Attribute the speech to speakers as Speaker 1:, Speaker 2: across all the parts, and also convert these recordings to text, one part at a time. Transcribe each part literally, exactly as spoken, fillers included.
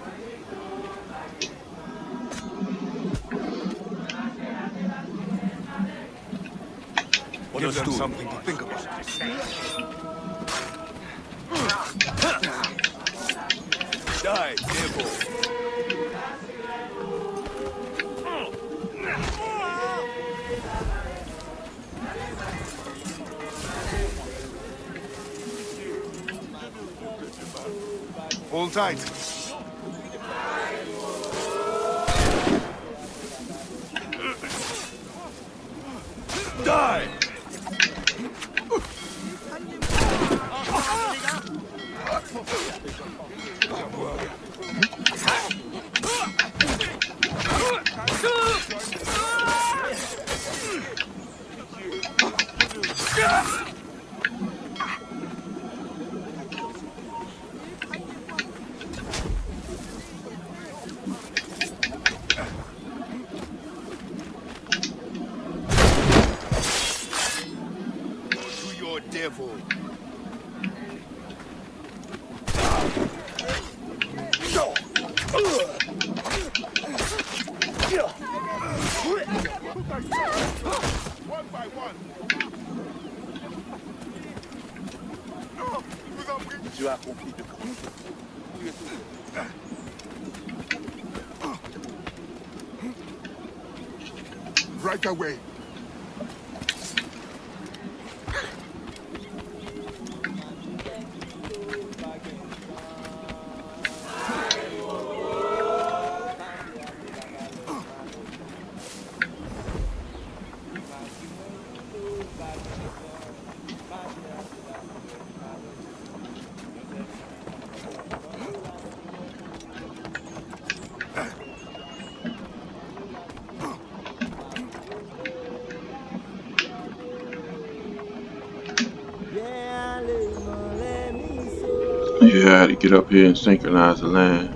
Speaker 1: Give them something to think about. Die, devil. Hold tight. Die! Devil. One by one. Tu as compris de right away.
Speaker 2: Yeah, I had to get up here and synchronize the land.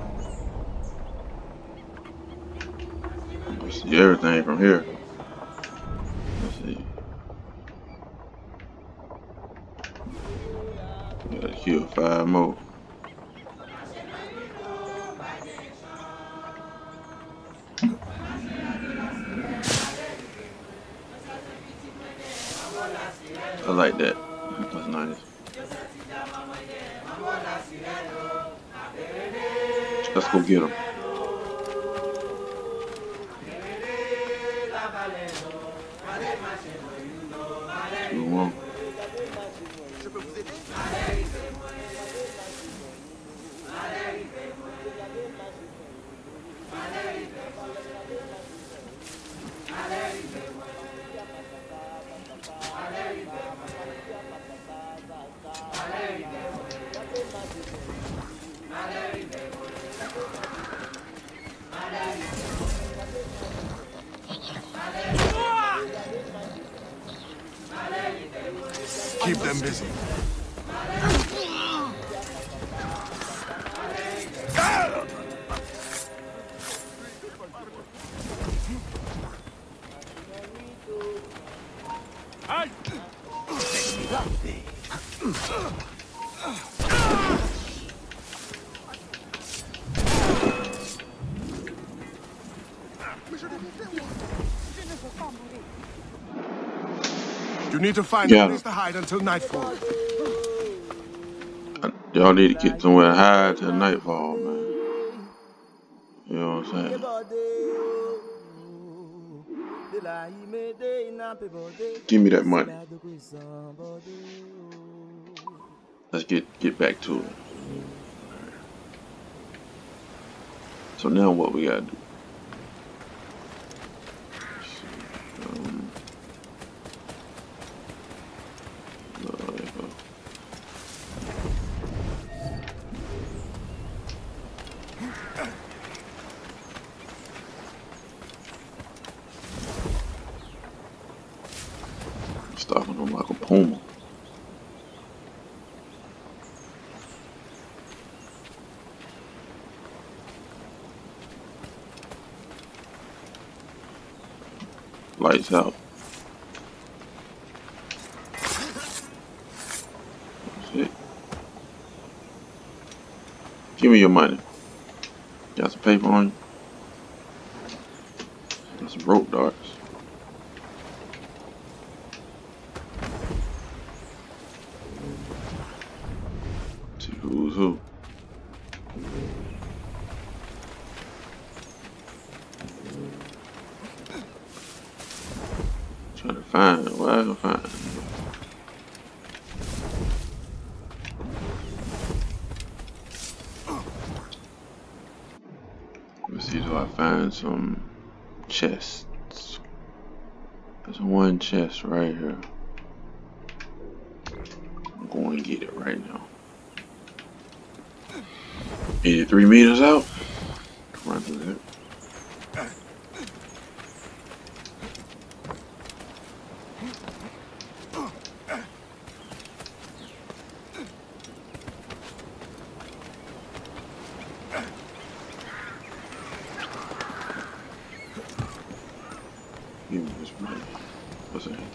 Speaker 2: I see everything from here. Let's see. Gotta kill five more. I like that. That's nice. Let's go get him. Two one.
Speaker 1: Keep them busy. You need to find
Speaker 2: yeah.
Speaker 1: a place to hide until nightfall.
Speaker 2: Y'all need to get somewhere to hide till nightfall, man. You know what I'm saying? Give me that money. Let's get get back to it. So now what we gotta do? Um, there you go. Stopping on like a puma. Lights out. That's it. Give me your money. Got some paper on you. Got some rope darts. See who's who. Trying to find it. What I can find it. Let's see, do I find some chests? There's one chest right here. I'm going to get it right now. eighty-three meters out. Run through that. Give me this money. What's that?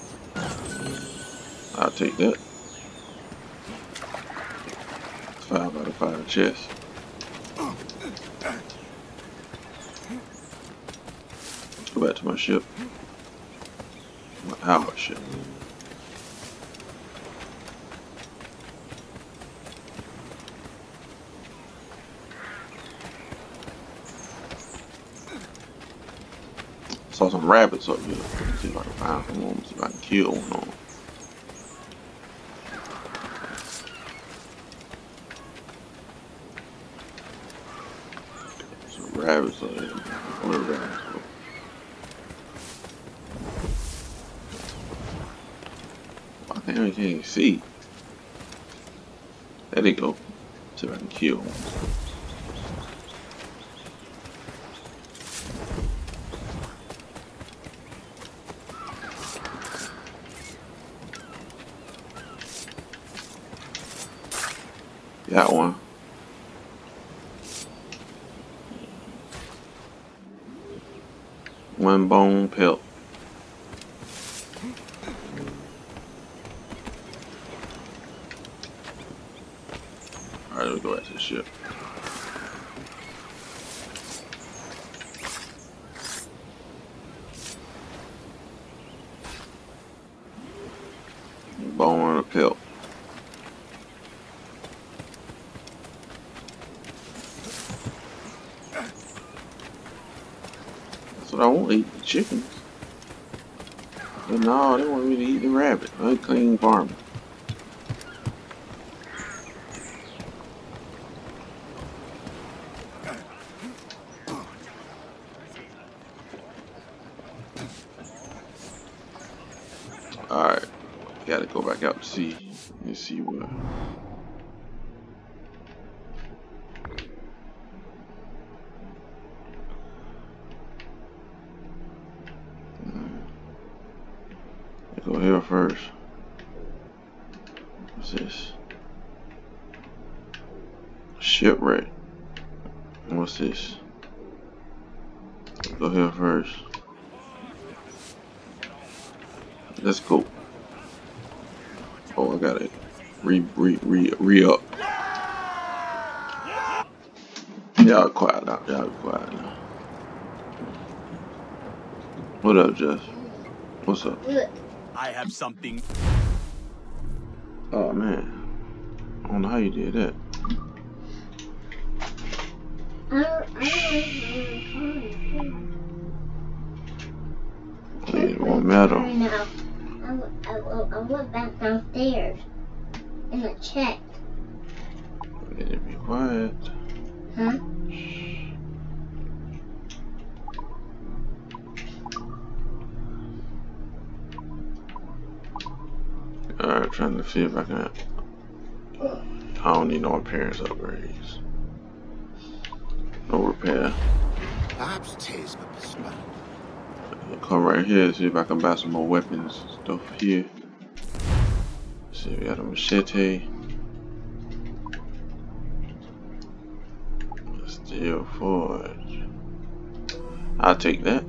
Speaker 2: I'll take that. Five out of five chests. Go back to my ship. My our ship. Saw some rabbits up here. Let's see if I can find some of them. See if I can kill one of them. Some rabbits up here. Where are rabbits? I can't really can't even see. There they go. See if I can kill one. Got one. One bone pelt. Alright, let's go back to the ship. Bone and a pelt. That's what I want to eat, the chickens. But no, they want me to eat the rabbit. Unclean farming. Alright, gotta go back out to sea and see what. Go here first. What's this? Shipwreck. What's this? Go here first. Let's go. Oh, I got it. Re re re re up. Y'all quiet now. Y'all quiet now. What up, Jess? What's up?
Speaker 3: I have something.
Speaker 2: Oh man, I don't know how you did that. Need more metal.
Speaker 4: Now, I, I, I went back downstairs and I checked.
Speaker 2: You need to be quiet.
Speaker 4: Huh?
Speaker 2: Alright, trying to see if I can. I don't need no appearance upgrades. No repair.
Speaker 1: Perhaps taste of the smell.
Speaker 2: Come right here, see if I can buy some more weapons stuff here. See if we got a machete. Steel forge. I'll take that.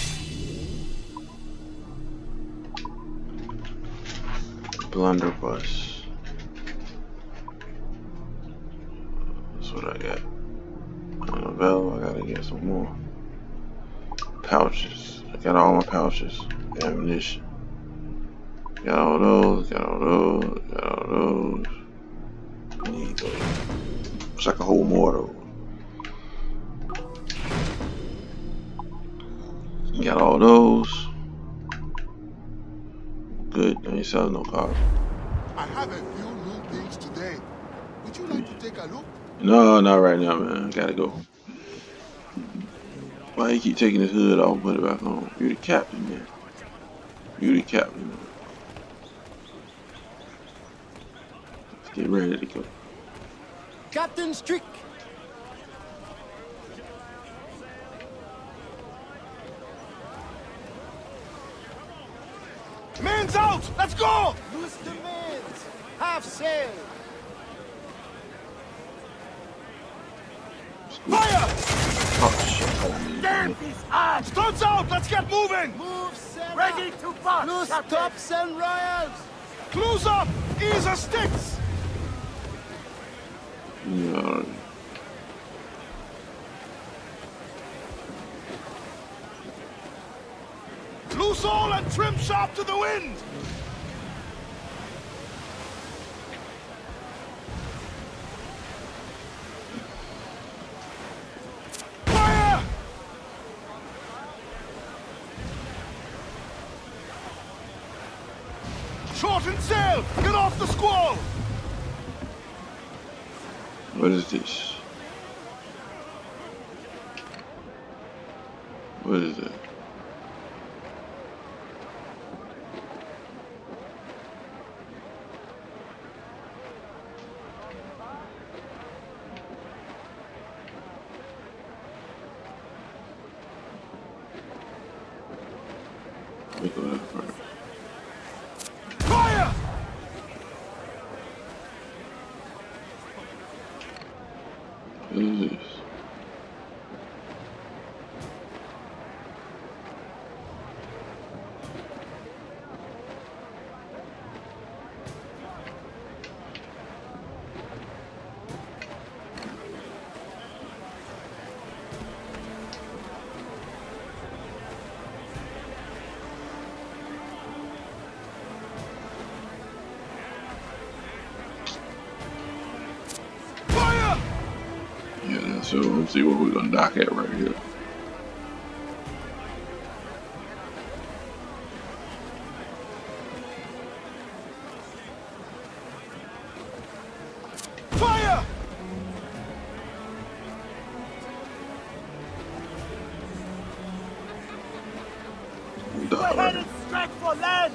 Speaker 2: Blunderbuss. That's what I got. I don't Well, I gotta get some more pouches. I got all my pouches. Ammunition. Got all those, got all those, got all those. Need those. Wish I could hold more of those. Got all those. Good, I ain't selling no cars.
Speaker 1: I have a few new things today. Would you like to take a look?
Speaker 2: No, not right now, man. I gotta go. Why you keep taking his hood off and put it back on? You're the captain, man. You're the captain, man. Let's get ready to go.
Speaker 3: Captain's trick. Men's out! Let's go! Loose the men's! Half sail! Fire!
Speaker 2: Oh shit, hold me.
Speaker 3: Damn these odds! Studs out! Let's get moving! Move, Sarah! Ready to bust! Loose tops and royals! Clues up! Ease the sticks!
Speaker 2: Yeah.
Speaker 3: Loose all and trim sharp to the wind! Fire! Shorten sail! Get off the squall!
Speaker 2: What is this? What is it? Let me go that far.
Speaker 3: Fire!
Speaker 2: What is this? Yeah, so let's see what we're gonna dock at right here.
Speaker 3: Fire!
Speaker 2: Dock
Speaker 3: We're
Speaker 2: right
Speaker 3: headed straight for land!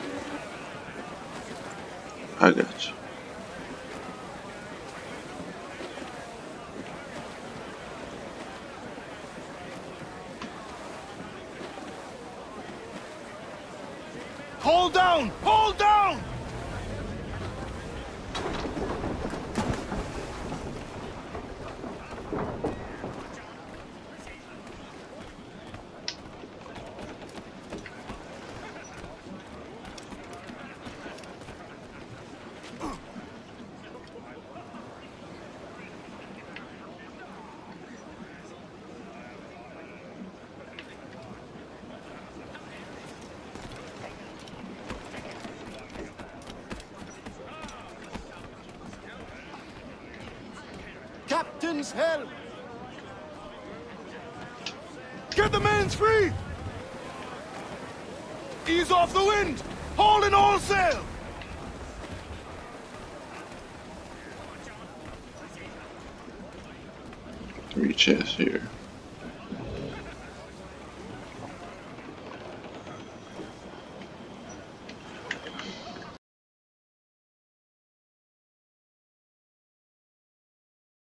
Speaker 2: I got you.
Speaker 3: Hold down! Hold down! Captain's helm! Get the men's free! Ease off the wind! Haul in all sail!
Speaker 2: Three chests here.